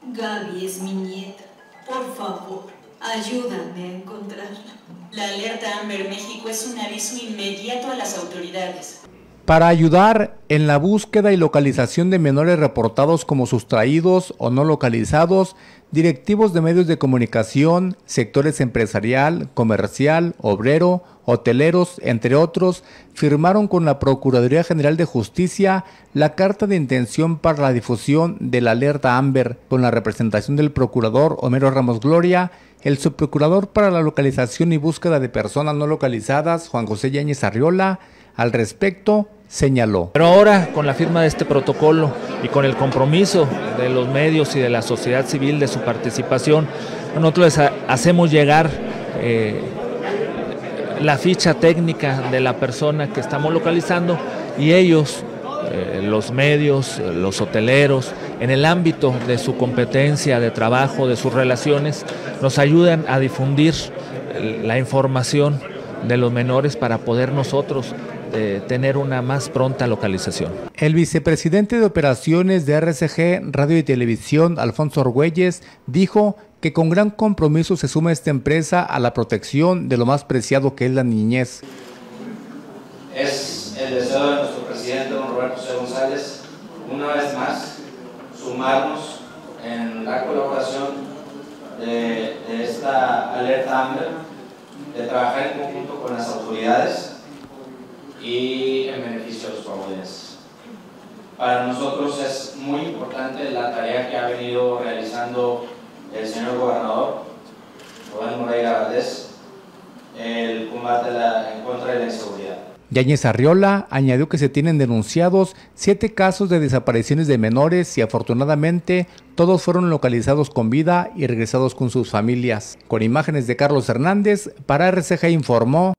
Gaby es mi nieta. Por favor, ayúdame a encontrarla. La alerta Amber México es un aviso inmediato a las autoridades. Para ayudar en la búsqueda y localización de menores reportados como sustraídos o no localizados, directivos de medios de comunicación, sectores empresarial, comercial, obrero, hoteleros, entre otros, firmaron con la Procuraduría General de Justicia la carta de intención para la difusión de la alerta Amber, con la representación del procurador Homero Ramos Gloria, el subprocurador para la localización y búsqueda de personas no localizadas, Juan José Yáñez Arriola. Al respecto, señaló. Pero ahora, con la firma de este protocolo y con el compromiso de los medios y de la sociedad civil de su participación, nosotros les hacemos llegar la ficha técnica de la persona que estamos localizando y ellos, los medios, los hoteleros, en el ámbito de su competencia, de trabajo, de sus relaciones, nos ayudan a difundir la información de los menores para poder nosotros tener una más pronta localización. El vicepresidente de operaciones de RCG Radio y Televisión, Alfonso Argüelles, dijo que con gran compromiso se suma esta empresa a la protección de lo más preciado que es la niñez. Es el deseo de nuestro presidente, don Roberto C. González, una vez más, sumarnos en la colaboración de esta alerta Amber, de trabajar en conjunto con las autoridades y en beneficio de los coahuilenses. Para nosotros es muy importante la tarea que ha venido realizando el señor gobernador, Rubén Moreira Valdés, el combate en contra de la inseguridad. Yáñez Arriola añadió que se tienen denunciados 7 casos de desapariciones de menores y afortunadamente todos fueron localizados con vida y regresados con sus familias. Con imágenes de Carlos Hernández, para RCG informó